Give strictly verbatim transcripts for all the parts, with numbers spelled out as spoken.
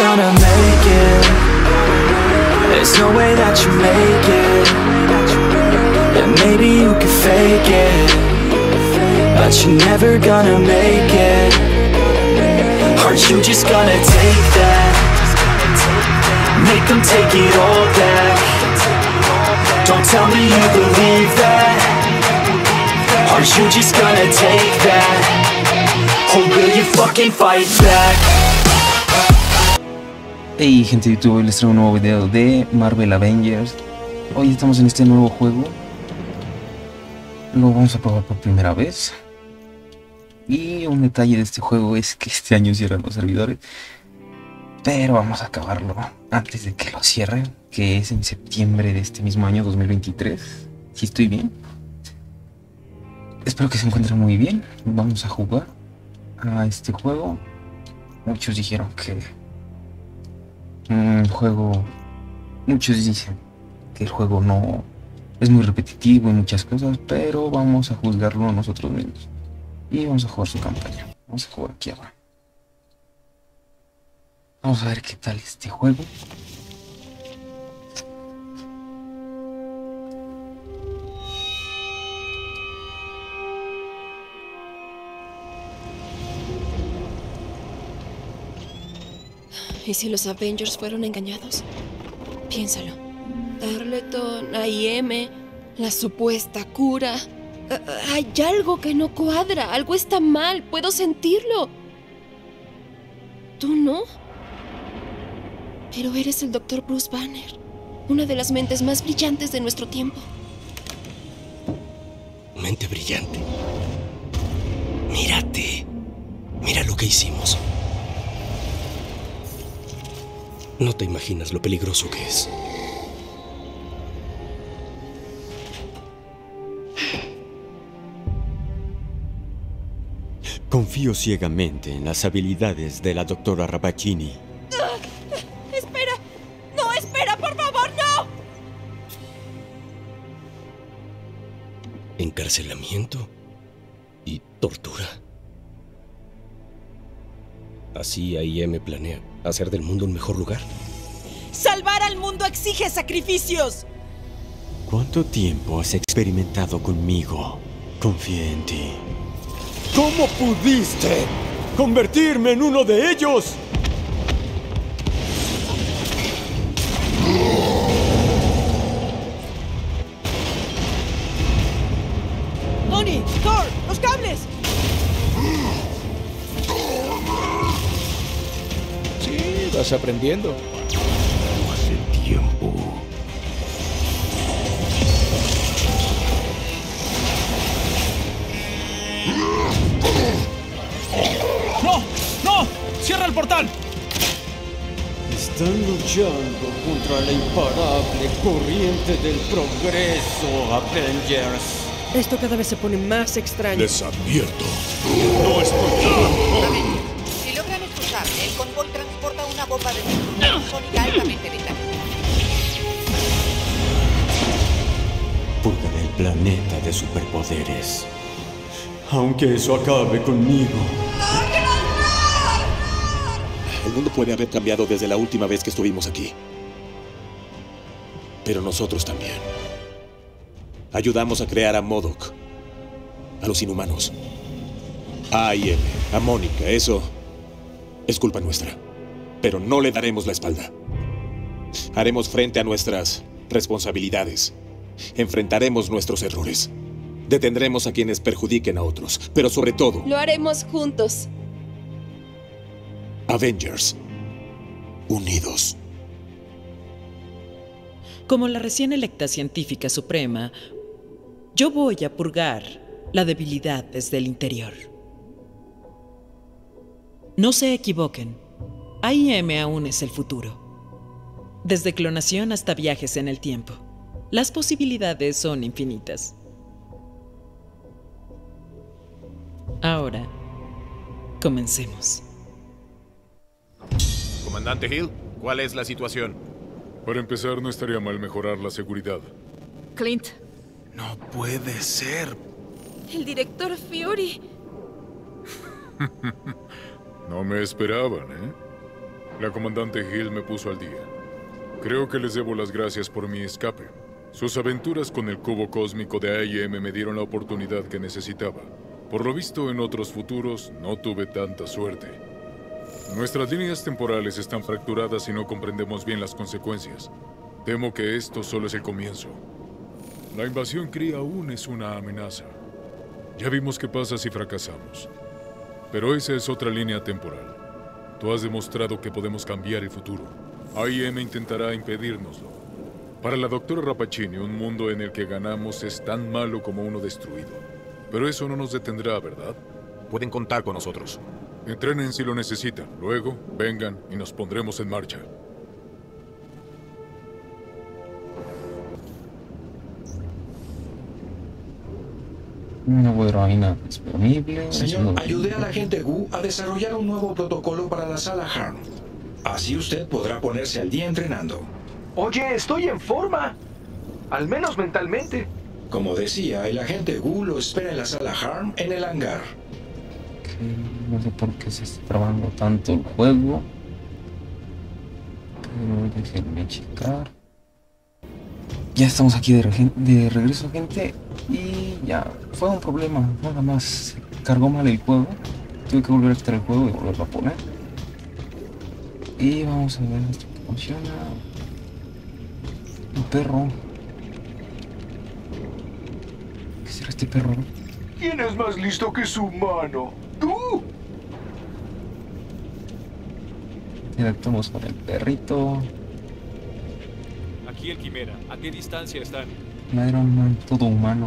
gonna make it. There's no way that you make it. Yeah, maybe you can fake it, but you're never gonna make it. Aren't you just gonna take that? Make them take it all back. Don't tell me you believe that. Aren't you just gonna take that? Or will you fucking fight back? Hey gente de YouTube, hoy les traigo un nuevo video de Marvel Avengers. Hoy estamos en este nuevo juego. Lo vamos a probar por primera vez. Y un detalle de este juego es que este año cierran los servidores, pero vamos a acabarlo antes de que lo cierren, que es en septiembre de este mismo año, dos mil veintitrés. Si estoy bien. Espero que se encuentren muy bien. Vamos a jugar a este juego. Muchos dijeron que un juego, muchos dicen que el juego no es muy repetitivo y muchas cosas, pero vamos a juzgarlo nosotros mismos y vamos a jugar su campaña. Vamos a jugar aquí ahora. Vamos a ver qué tal este juego. ¿Y si los Avengers fueron engañados? Piénsalo. Tarleton, A I M, la supuesta cura. Uh, hay algo que no cuadra, algo está mal, puedo sentirlo. ¿Tú no? Pero eres el doctor Bruce Banner, una de las mentes más brillantes de nuestro tiempo. Mente brillante. Mírate. Mira lo que hicimos. No te imaginas lo peligroso que es. Confío ciegamente en las habilidades de la doctora Rabachini. Uh, ¡Espera! ¡No, espera, por favor, no! Encarcelamiento y tortura. Así A I M planea hacer del mundo un mejor lugar. ¡Salvar al mundo exige sacrificios! ¿Cuánto tiempo has experimentado conmigo? Confié en ti. ¿Cómo pudiste convertirme en uno de ellos? ¡Tony! ¡Thor! ¡Los cables! Sí, vas aprendiendo. Hace tiempo. ¡No! ¡No! ¡Cierra el portal! Están luchando contra la imparable corriente del progreso, Avengers. Esto cada vez se pone más extraño. Les advierto. No estoy... Si logran expulsar, el convoy transporta una bomba de destrucción sónica altamente letal. Purgaré el planeta de superpoderes. Aunque eso acabe conmigo. El mundo puede haber cambiado desde la última vez que estuvimos aquí. Pero nosotros también. Ayudamos a crear a MODOK, a los inhumanos, a A I M, a Mónica. Eso es culpa nuestra. Pero no le daremos la espalda. Haremos frente a nuestras responsabilidades. Enfrentaremos nuestros errores. Detendremos a quienes perjudiquen a otros. Pero sobre todo... Lo haremos juntos. Avengers. Unidos. Como la recién electa científica suprema, yo voy a purgar la debilidad desde el interior. No se equivoquen. A I M aún es el futuro. Desde clonación hasta viajes en el tiempo. Las posibilidades son infinitas. Ahora, comencemos. Comandante Hill, ¿cuál es la situación? Para empezar, no estaría mal mejorar la seguridad. Clint. No puede ser. El director Fury. No me esperaban, ¿eh? La comandante Hill me puso al día. Creo que les debo las gracias por mi escape. Sus aventuras con el cubo cósmico de A I M me dieron la oportunidad que necesitaba. Por lo visto, en otros futuros no tuve tanta suerte. Nuestras líneas temporales están fracturadas y no comprendemos bien las consecuencias. Temo que esto solo es el comienzo. La invasión Kree aún es una amenaza. Ya vimos qué pasa si fracasamos. Pero esa es otra línea temporal. Tú has demostrado que podemos cambiar el futuro. A I M intentará impedírnoslo. Para la doctora Rappaccini, un mundo en el que ganamos es tan malo como uno destruido. Pero eso no nos detendrá, ¿verdad? Pueden contar con nosotros. Entrenen si lo necesitan. Luego, vengan y nos pondremos en marcha. Nueva heroína disponible. Señor, ayudé al agente Gu a desarrollar un nuevo protocolo para la sala Harm. Así usted podrá ponerse al día entrenando. Oye, estoy en forma. Al menos mentalmente. Como decía, el agente Gu lo espera en la sala Harm en el hangar. Okay, no sé por qué se está trabajando tanto el juego. Pero déjenme checar. Ya estamos aquí de, reg de regreso, gente. Y ya fue un problema. Nada más cargó mal el juego. Tuve que volver a quitar el juego y volverlo a poner. Y vamos a ver esto que funciona. Un perro. ¿Qué será este perro? ¿Quién es más listo que su mano? ¡Tú! Interactuamos con el perrito. Aquí el Quimera. ¿A qué distancia están? Iron Man, todo humano.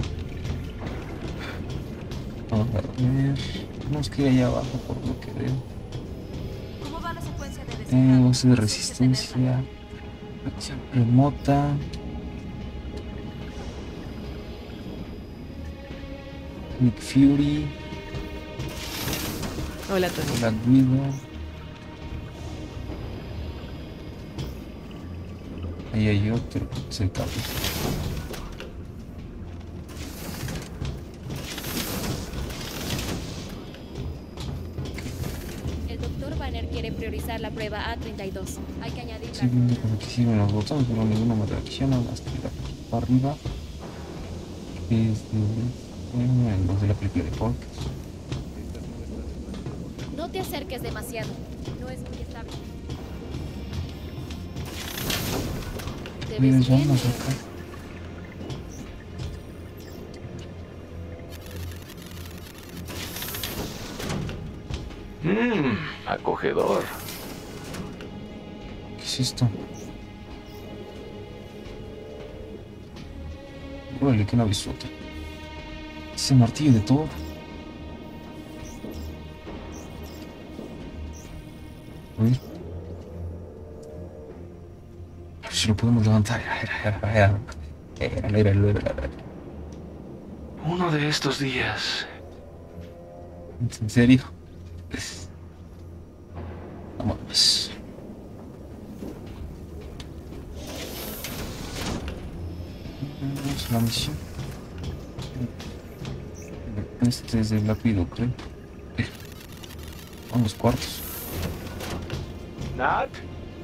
Vamos a ver. Tenemos que ir allá abajo por lo que veo. ¿Cómo va la secuencia de Eh, base de resistencia. Acción remota. Nick Fury. Hola, Tony. Black Widow. Ahí hay otro. Es el cable. El doctor Banner quiere priorizar la prueba A treinta y dos. Hay que añadir Estoy viendo como que sirven los botones, pero ninguno me reacciona. Hasta para arriba. Es de, los de la película de Hulk. No te acerques demasiado. No es muy estable. Te Mira, ves ya bien. vamos acá. Mmm, acogedor. ¿Qué es esto? Órale, qué navezota. Ese martillo de todo. A ver. Si lo podemos levantar. Era, era, era, era, era, era, era. Uno de estos días. ¿En serio? Vamos. Vamos a la misión. Este es de Black Widow, creo. Vamos, cuartos. Nat.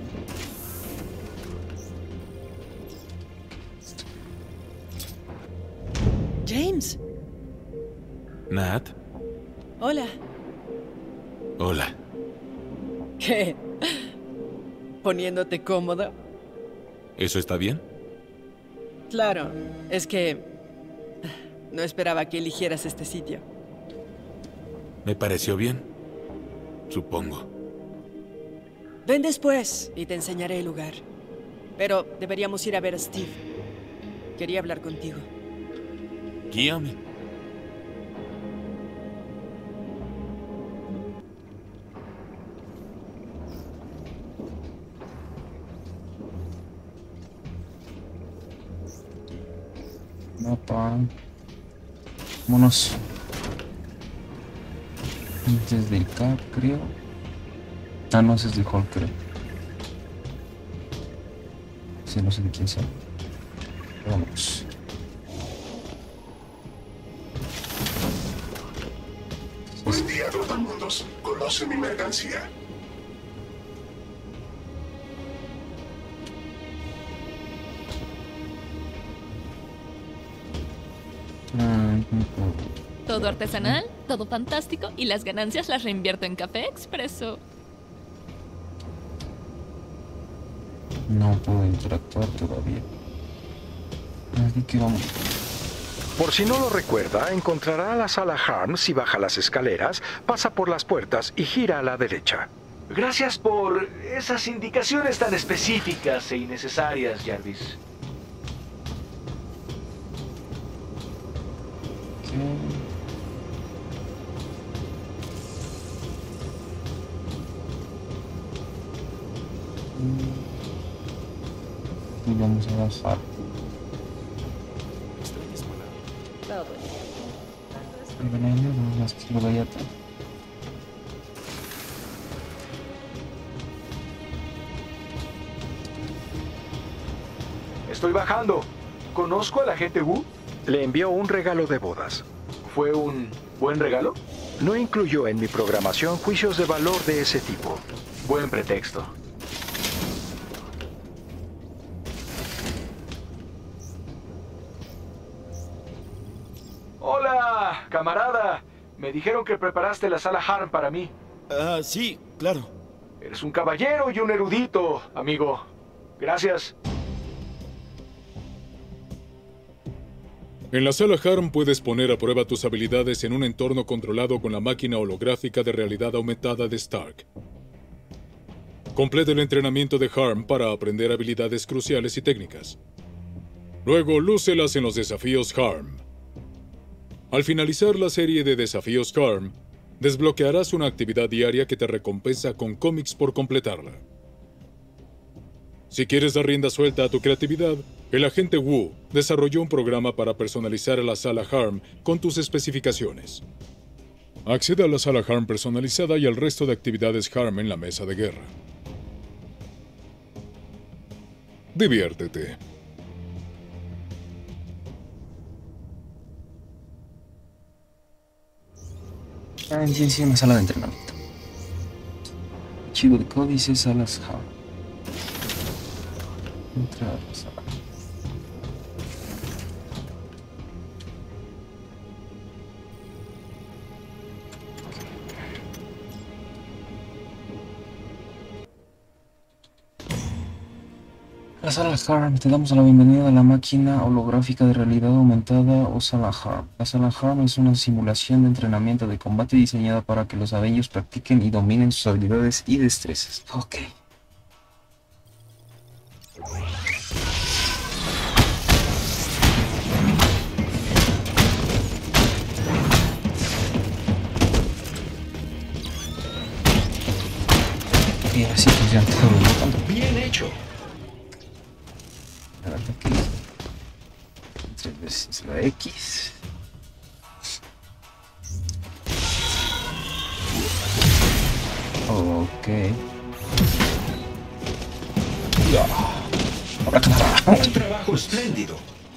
James. Nat. Hola. Hola. ¿Qué? ¿Poniéndote cómodo? ¿Eso está bien? Claro, es que no esperaba que eligieras este sitio. Me pareció bien. Supongo. Ven después y te enseñaré el lugar. Pero deberíamos ir a ver a Steve. Quería hablar contigo. Guíame. Mapa. Vámonos. Desde el Cap, creo. Ah, no, ese es de Hulk, creo. Sí, no sé de quién sea. Vamos. Buen día, trotamundos. ¿Conoce mi mercancía? Todo artesanal, todo fantástico y las ganancias las reinvierto en café expreso. No puedo interactuar todavía. Así que vamos. Por si no lo recuerda, encontrará la sala Harm si baja las escaleras, pasa por las puertas y gira a la derecha. Gracias por esas indicaciones tan específicas e innecesarias, Jarvis. Y vamos a bajar. El veneno no es que lo vaya a traer. Estoy bajando. ¿Conozco al agente Wu? Le envió un regalo de bodas. ¿Fue un buen regalo? No incluyó en mi programación juicios de valor de ese tipo. Buen pretexto. Hola, camarada. Me dijeron que preparaste la sala Harm para mí. Ah, sí, claro. Eres un caballero y un erudito, amigo. Gracias. En la sala Harm puedes poner a prueba tus habilidades en un entorno controlado con la máquina holográfica de realidad aumentada de Stark. Completa el entrenamiento de Harm para aprender habilidades cruciales y técnicas. Luego, lúcelas en los desafíos Harm. Al finalizar la serie de desafíos Harm, desbloquearás una actividad diaria que te recompensa con cómics por completarla. Si quieres dar rienda suelta a tu creatividad, el agente Wu desarrolló un programa para personalizar a la sala Harm con tus especificaciones. Accede a la sala Harm personalizada y al resto de actividades Harm en la mesa de guerra. Diviértete. Ah, en sí, sí, una sala de entrenamiento. Archivo de códices, salas Harm. Entrar a la sala. La sala Harm, te damos la bienvenida a la máquina holográfica de realidad aumentada o sala Harm. La sala Harm es una simulación de entrenamiento de combate diseñada para que los Avengers practiquen y dominen sus habilidades y destrezas. Ok. Y así pues ya todo el botón. Bien hecho. Aquí. Tres veces la X. Ok. Ya. Ahora que nada. Un trabajo espléndido.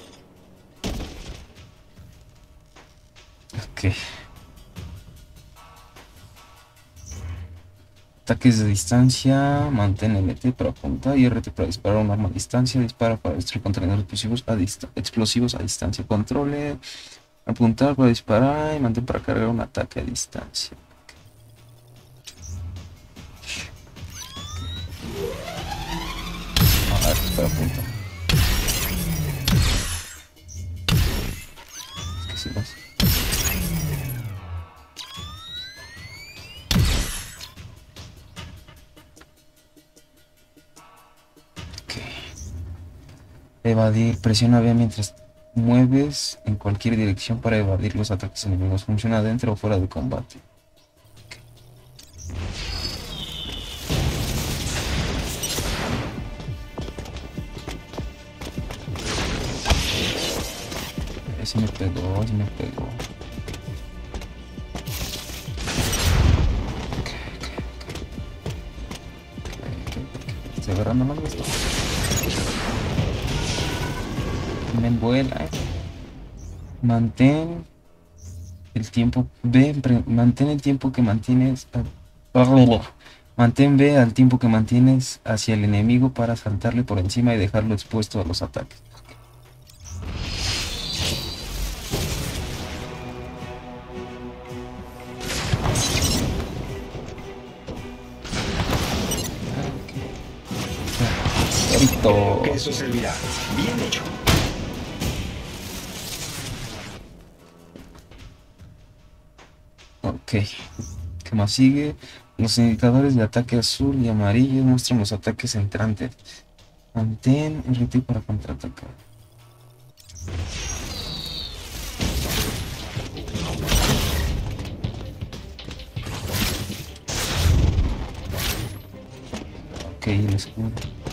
Ok. Ataques de distancia, mantén L T para apuntar y R T para disparar un arma a distancia, dispara para destruir contenedores explosivos a, dist explosivos a distancia, controle, apuntar para disparar y mantén para cargar un ataque a distancia. A ver, para apuntar. Es que si vas. Evadir, presiona B mientras mueves en cualquier dirección para evadir los ataques enemigos. Funciona dentro o fuera de combate. Okay. Ese me pegó, ese me pegó. Okay, okay, okay. Okay, okay. Estoy agarrando más de esto. Me vuela. Mantén el tiempo B, mantén el tiempo que mantienes. Mantén B al tiempo que mantienes hacia el enemigo para saltarle por encima y dejarlo expuesto a los ataques. Listo. Que eso servirá. Bien hecho. Ok. ¿Qué más sigue? Los indicadores de ataque azul y amarillo muestran los ataques entrantes. Mantén R T para contraatacar. Ok, el escudo.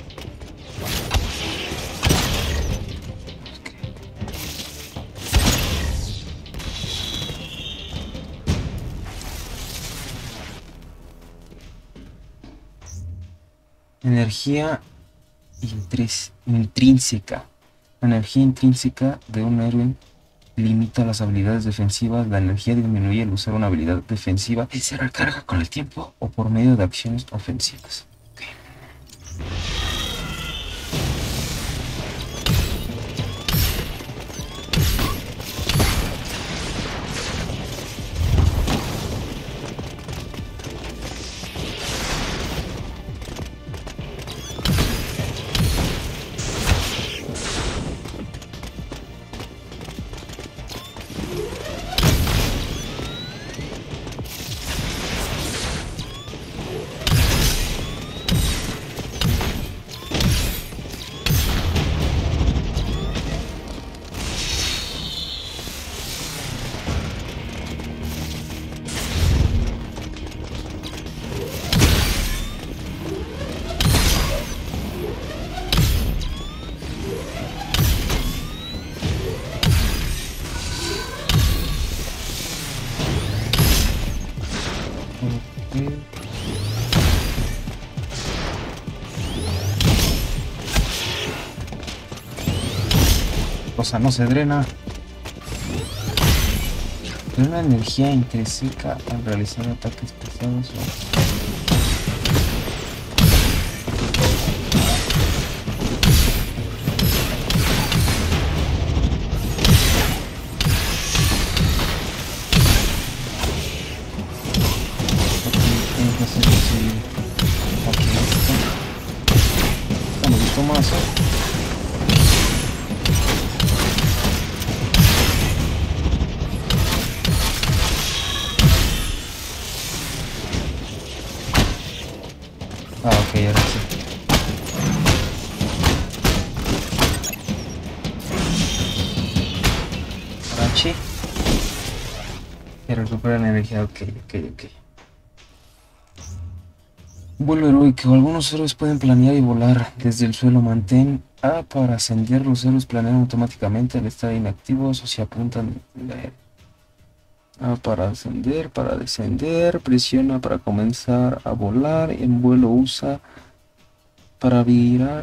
Energía intris- intrínseca. La energía intrínseca de un héroe limita las habilidades defensivas. La energía disminuye al usar una habilidad defensiva y se recarga con el tiempo o por medio de acciones ofensivas. Okay. Cosa no se drena. Drena energía intrínseca al realizar ataques pesados. Más, ¿eh? Ah, ok, ahora sí. Arachi. Y recupera la energía, ok, ok, ok. Vuelo heroico. Algunos héroes pueden planear y volar desde el suelo. Mantén A para ascender. Los héroes planean automáticamente al estar inactivos o si apuntan. A para ascender, para descender. Presiona para comenzar a volar. En vuelo usa para virar.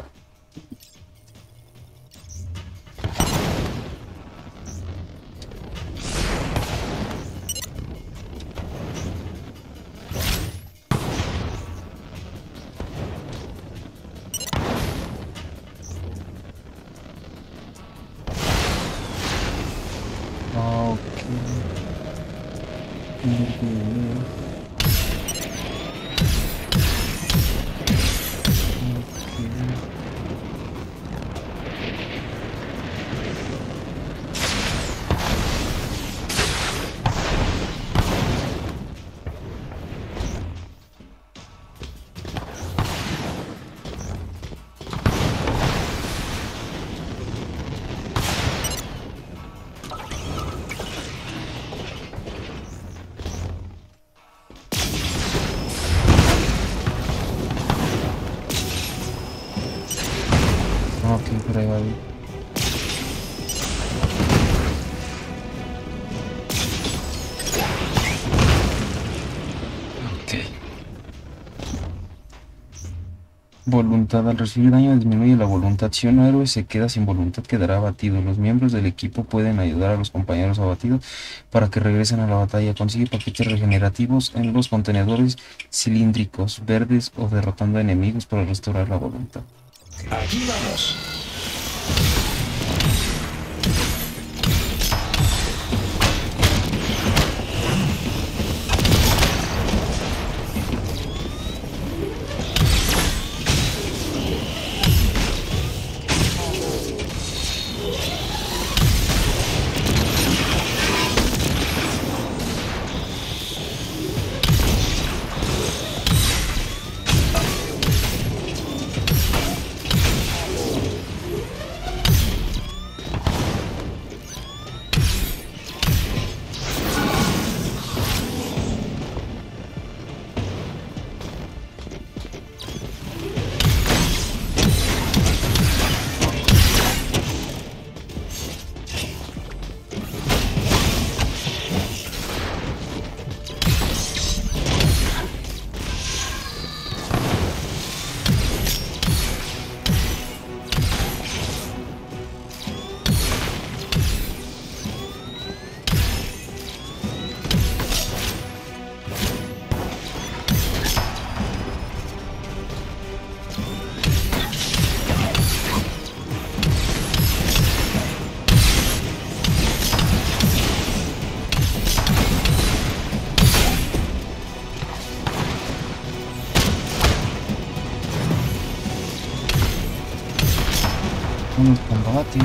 Ok, por ahí va bien. Ok. Voluntad. Al recibir daño disminuye la voluntad. Si un héroe se queda sin voluntad, quedará abatido. Los miembros del equipo pueden ayudar a los compañeros abatidos para que regresen a la batalla. Consigue paquetes regenerativos en los contenedores cilíndricos verdes o derrotando a enemigos para restaurar la voluntad. Aquí vamos. Uno de combate.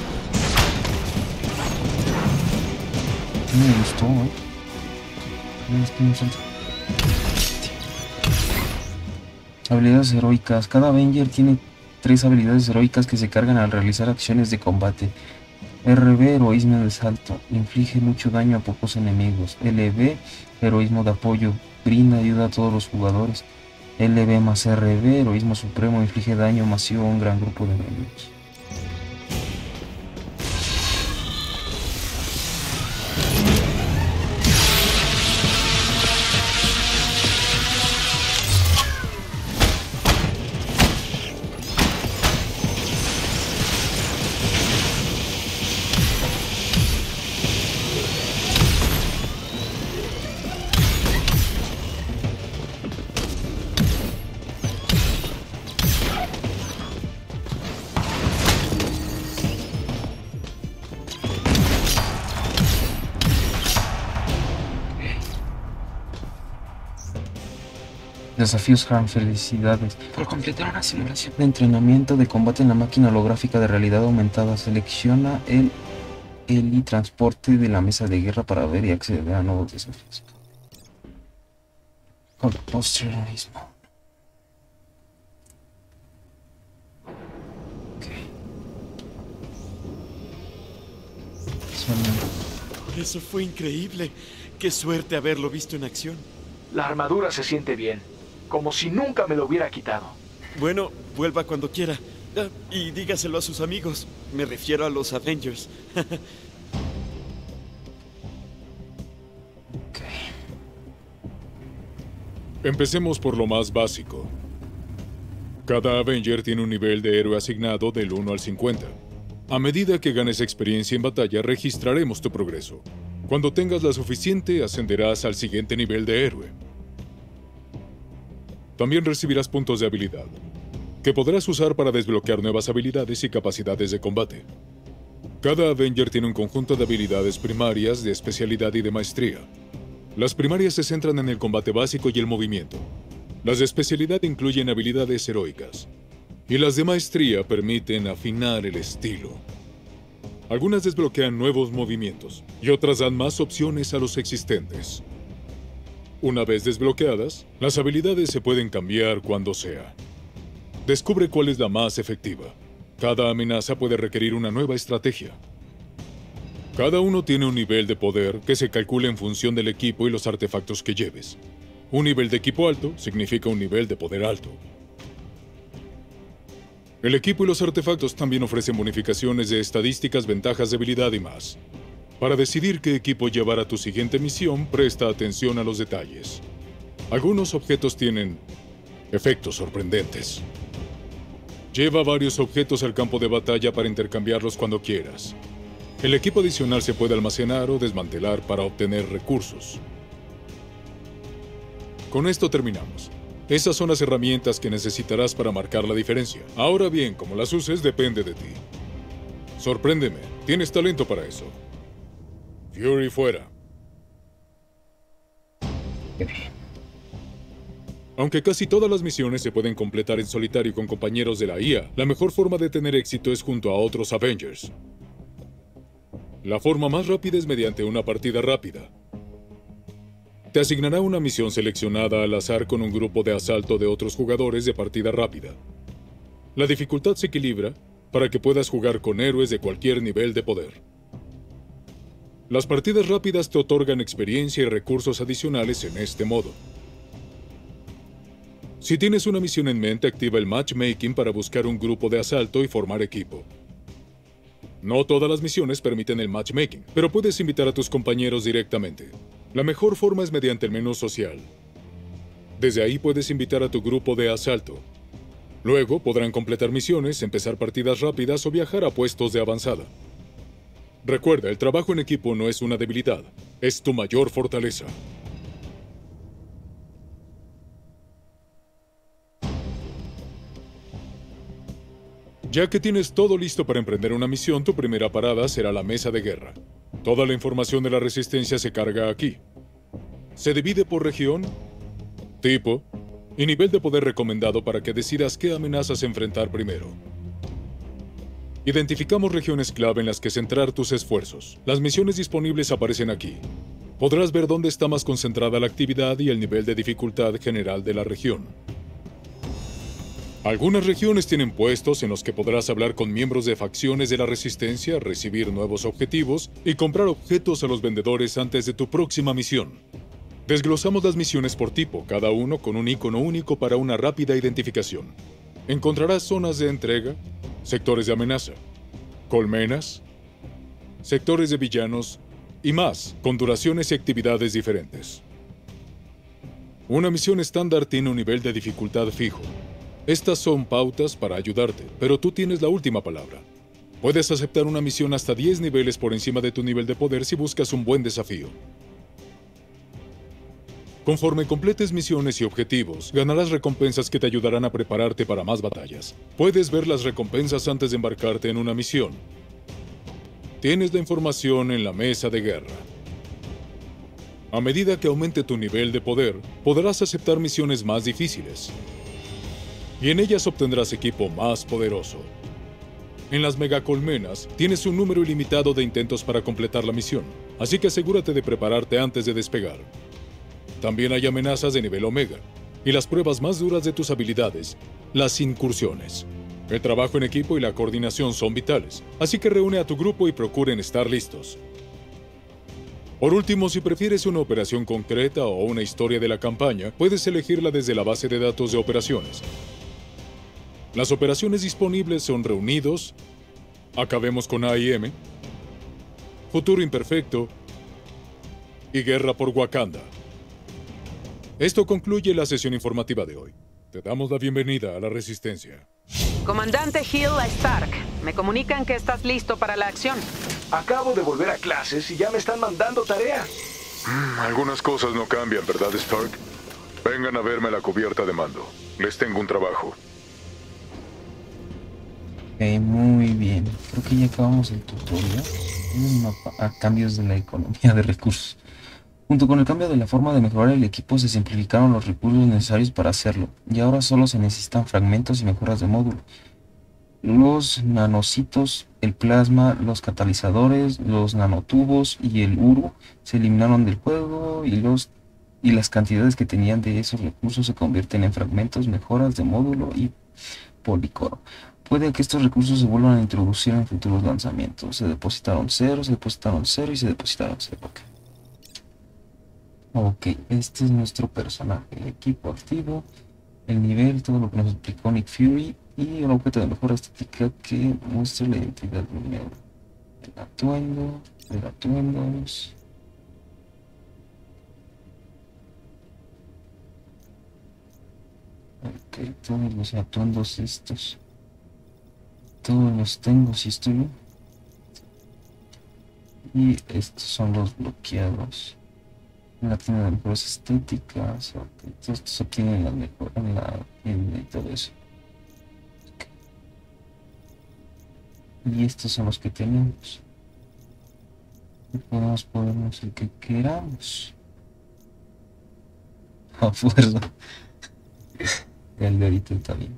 No me gustó, eh. No, es que no salta. Habilidades heroicas. Cada Avenger tiene tres habilidades heroicas que se cargan al realizar acciones de combate. R B, heroísmo de salto. Inflige mucho daño a pocos enemigos. L B, heroísmo de apoyo. Brinda ayuda a todos los jugadores. L B más R B, heroísmo supremo. Inflige daño masivo a un gran grupo de enemigos. Desafíos Harm, felicidades. Por completar una simulación de entrenamiento de combate en la máquina holográfica de realidad aumentada, selecciona el helitransporte de la mesa de guerra para ver y acceder a nuevos desafíos. Hulkbuster mismo. Eso fue increíble. Qué suerte haberlo visto en acción. La armadura se siente bien. Como si nunca me lo hubiera quitado. Bueno, vuelva cuando quiera. Ah, y dígaselo a sus amigos. Me refiero a los Avengers. Empecemos por lo más básico. Cada Avenger tiene un nivel de héroe asignado del uno al cincuenta. A medida que ganes experiencia en batalla, registraremos tu progreso. Cuando tengas la suficiente, ascenderás al siguiente nivel de héroe. También recibirás puntos de habilidad, que podrás usar para desbloquear nuevas habilidades y capacidades de combate. Cada Avenger tiene un conjunto de habilidades primarias, de especialidad y de maestría. Las primarias se centran en el combate básico y el movimiento. Las de especialidad incluyen habilidades heroicas. Y las de maestría permiten afinar el estilo. Algunas desbloquean nuevos movimientos y otras dan más opciones a los existentes. Una vez desbloqueadas, las habilidades se pueden cambiar cuando sea. Descubre cuál es la más efectiva. Cada amenaza puede requerir una nueva estrategia. Cada uno tiene un nivel de poder que se calcula en función del equipo y los artefactos que lleves. Un nivel de equipo alto significa un nivel de poder alto. El equipo y los artefactos también ofrecen bonificaciones de estadísticas, ventajas de habilidad y más. Para decidir qué equipo llevar a tu siguiente misión, presta atención a los detalles. Algunos objetos tienen efectos sorprendentes. Lleva varios objetos al campo de batalla para intercambiarlos cuando quieras. El equipo adicional se puede almacenar o desmantelar para obtener recursos. Con esto terminamos. Esas son las herramientas que necesitarás para marcar la diferencia. Ahora bien, como las uses depende de ti. Sorpréndeme, tienes talento para eso. Fury fuera. Aunque casi todas las misiones se pueden completar en solitario con compañeros de la I A, la mejor forma de tener éxito es junto a otros Avengers. La forma más rápida es mediante una partida rápida. Te asignará una misión seleccionada al azar con un grupo de asalto de otros jugadores de partida rápida. La dificultad se equilibra para que puedas jugar con héroes de cualquier nivel de poder. Las partidas rápidas te otorgan experiencia y recursos adicionales en este modo. Si tienes una misión en mente, activa el matchmaking para buscar un grupo de asalto y formar equipo. No todas las misiones permiten el matchmaking, pero puedes invitar a tus compañeros directamente. La mejor forma es mediante el menú social. Desde ahí puedes invitar a tu grupo de asalto. Luego podrán completar misiones, empezar partidas rápidas o viajar a puestos de avanzada. Recuerda, el trabajo en equipo no es una debilidad, es tu mayor fortaleza. Ya que tienes todo listo para emprender una misión, tu primera parada será la mesa de guerra. Toda la información de la resistencia se carga aquí. Se divide por región, tipo y nivel de poder recomendado para que decidas qué amenazas enfrentar primero. Identificamos regiones clave en las que centrar tus esfuerzos. Las misiones disponibles aparecen aquí. Podrás ver dónde está más concentrada la actividad y el nivel de dificultad general de la región. Algunas regiones tienen puestos en los que podrás hablar con miembros de facciones de la Resistencia, recibir nuevos objetivos y comprar objetos a los vendedores antes de tu próxima misión. Desglosamos las misiones por tipo, cada uno con un icono único para una rápida identificación. Encontrarás zonas de entrega, sectores de amenaza, colmenas, sectores de villanos y más, con duraciones y actividades diferentes. Una misión estándar tiene un nivel de dificultad fijo. Estas son pautas para ayudarte, pero tú tienes la última palabra. Puedes aceptar una misión hasta diez niveles por encima de tu nivel de poder si buscas un buen desafío. Conforme completes misiones y objetivos, ganarás recompensas que te ayudarán a prepararte para más batallas. Puedes ver las recompensas antes de embarcarte en una misión. Tienes la información en la mesa de guerra. A medida que aumente tu nivel de poder, podrás aceptar misiones más difíciles. Y en ellas obtendrás equipo más poderoso. En las megacolmenas, tienes un número ilimitado de intentos para completar la misión, así que asegúrate de prepararte antes de despegar. También hay amenazas de nivel Omega, y las pruebas más duras de tus habilidades, las incursiones. El trabajo en equipo y la coordinación son vitales, así que reúne a tu grupo y procuren estar listos. Por último, si prefieres una operación concreta o una historia de la campaña, puedes elegirla desde la base de datos de operaciones. Las operaciones disponibles son Reunidos, Acabemos con A I M, Futuro Imperfecto y Guerra por Wakanda. Esto concluye la sesión informativa de hoy. Te damos la bienvenida a la Resistencia. Comandante Hill a Stark. Me comunican que estás listo para la acción. Acabo de volver a clases y ya me están mandando tarea. Mm, algunas cosas no cambian, ¿verdad, Stark? Vengan a verme a la cubierta de mando. Les tengo un trabajo. Ok, muy bien. Creo que ya acabamos el tutorial. Un mapa a cambios de la economía de recursos. Junto con el cambio de la forma de mejorar el equipo, se simplificaron los recursos necesarios para hacerlo, y ahora solo se necesitan fragmentos y mejoras de módulo. Los nanocitos, el plasma, los catalizadores, los nanotubos y el Uru se eliminaron del juego, y, los, y las cantidades que tenían de esos recursos se convierten en fragmentos, mejoras de módulo y policoro. Puede que estos recursos se vuelvan a introducir en futuros lanzamientos. Se depositaron cero, se depositaron cero y se depositaron cero. Okay. Ok, este es nuestro personaje, el equipo activo, el nivel, todo lo que nos explicó Nick Fury y un objeto de mejora estética que muestra la identidad del miembro. El atuendo, el atuendos. Ok, todos los atuendos estos. Todos los tengo si estoy bien. Y estos son los bloqueados. La tienda de mejoras estéticas, okay. Todo esto se obtiene en la mejor, en la en y todo eso. Okay. Y estos son los que tenemos. Y podemos ponernos el que queramos. A fuerza. El de ahorita está bien.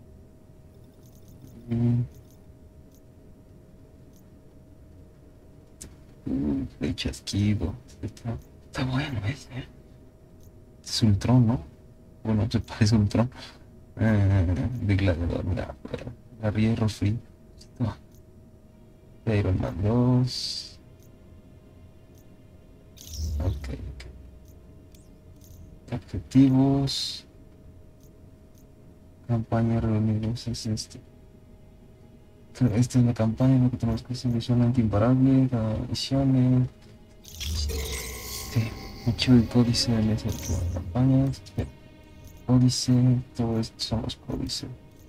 Uh, flecha esquivo. Está, está bueno ese. ¿eh? Es Ultron, ¿no? Bueno, se parece a Ultron. Eh, de gladiador, mira. La Hierro Free. De Iron Man dos. Ok, ok. Objetivos. Campaña reunidos es este. Esta es la campaña en la que tenemos que hacer visualmente imparable, la misiones. Este, mucho el códice de las campañas. Este, códice, todo esto son los códices.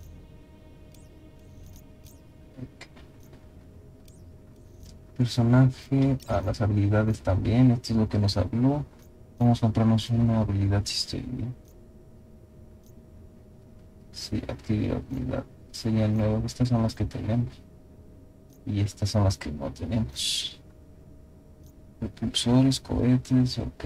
Okay. Personaje, a las habilidades también, esto es lo que nos habló. Vamos a comprarnos una habilidad si estoy bien. Sí, activar habilidad. Serían nuevas, estas son las que tenemos. Y estas son las que no tenemos. Propulsores, cohetes, ok.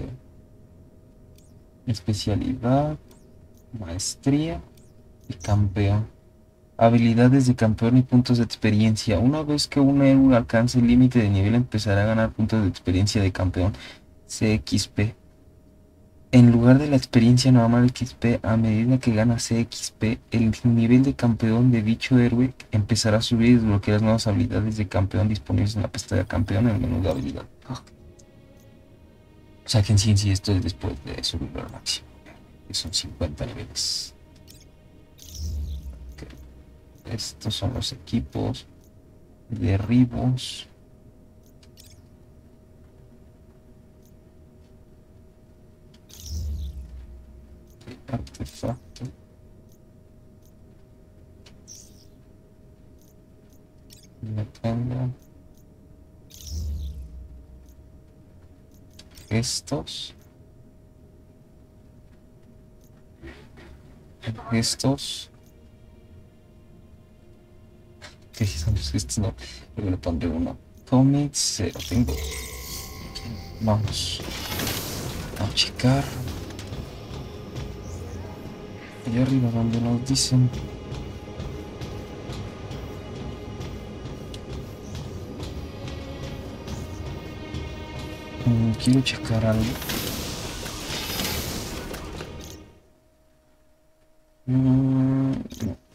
Especialidad, maestría y campeón. Habilidades de campeón y puntos de experiencia. Una vez que un héroe alcance el límite de nivel, empezará a ganar puntos de experiencia de campeón C X P. En lugar de la experiencia normal X P, a medida que gana C X P, el nivel de campeón de dicho héroe empezará a subir y desbloquear las nuevas habilidades de campeón disponibles en la pestaña campeón en el menú de habilidad. Oh. O sea que en sí, en sí esto es después de subirlo al máximo. Que son cincuenta niveles. Estos son los equipos, derribos, artefacto, metanda, estos, estos. ¿Qué son los gestos? No, pero le pondré uno. Comics, cero tengo. Vamos a checar. Allá arriba donde nos dicen. Mm, quiero checar algo. Mm, no.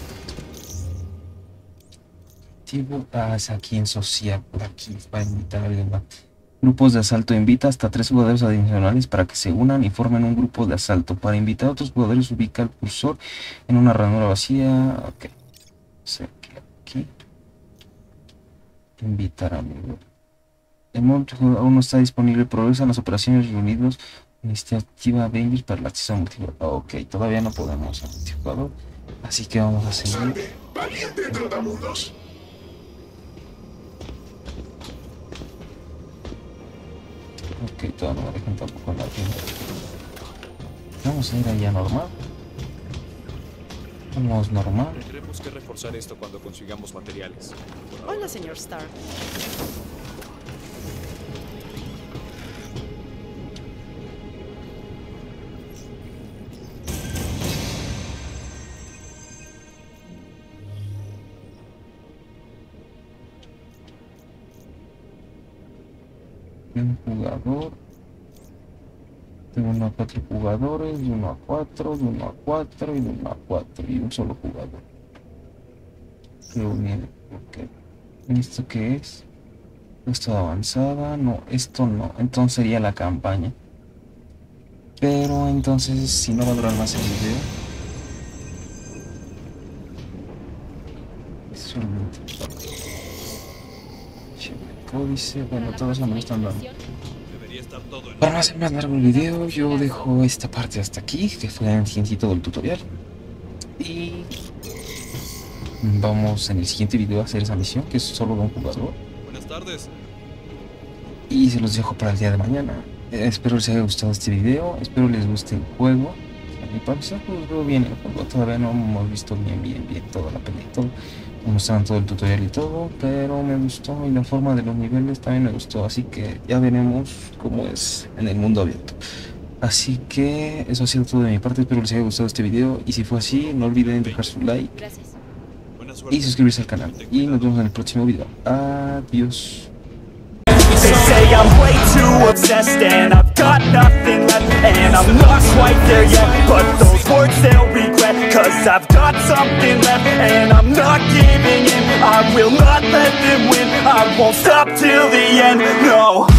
Ah, es aquí en social, por aquí, para invitar a alguien más. Grupos de asalto. Invita hasta tres jugadores adicionales para que se unan y formen un grupo de asalto. Para invitar a otros jugadores, ubica el cursor en una ranura vacía. Ok. O sea que aquí. Invitar a amigo. El modo aún no está disponible. Progresan las operaciones reunidos. Iniciativa Avengers para el acceso a multijugador. Ok, todavía no podemos a multijugador. Así que vamos a seguir. Valiente trotamundos. Ok, todavía no me dejan tampoco la tienda. Vamos a ir allá normal. Vamos normal. Tendremos que reforzar esto cuando consigamos materiales. Hola, señor Stark. Un jugador, de uno a cuatro jugadores, de uno a cuatro, de uno a cuatro y de uno a cuatro y un solo jugador. Reunir, ok. ¿Esto qué es? Esto de avanzada, no, esto no, entonces sería la campaña. Pero entonces, si no va a durar más el video. Solamente. Códice, bueno, todo eso me lo están dando. Para no hacer más largo el video, yo dejo esta parte hasta aquí, que fue en sí todo el tutorial. Y vamos en el siguiente video a hacer esa misión, que es solo de un jugador. Buenas tardes. Y se los dejo para el día de mañana. Eh, espero les haya gustado este video, espero les guste el juego. A mi parecer, pues veo bien el juego, todavía no hemos visto bien, bien, bien toda la pelea y todo. Me mostraron todo el tutorial y todo, pero me gustó y la forma de los niveles también me gustó, así que ya veremos cómo es en el mundo abierto. Así que eso ha sido todo de mi parte, espero les haya gustado este video y si fue así, no olviden dejar su like y suscribirse al canal y nos vemos en el próximo video. Adiós. They say I'm way too obsessed and I've got nothing left, and I'm not quite there yet, but those words they'll regret, cause I've got something left and I'm not giving in. I will not let them win, I won't stop till the end, no.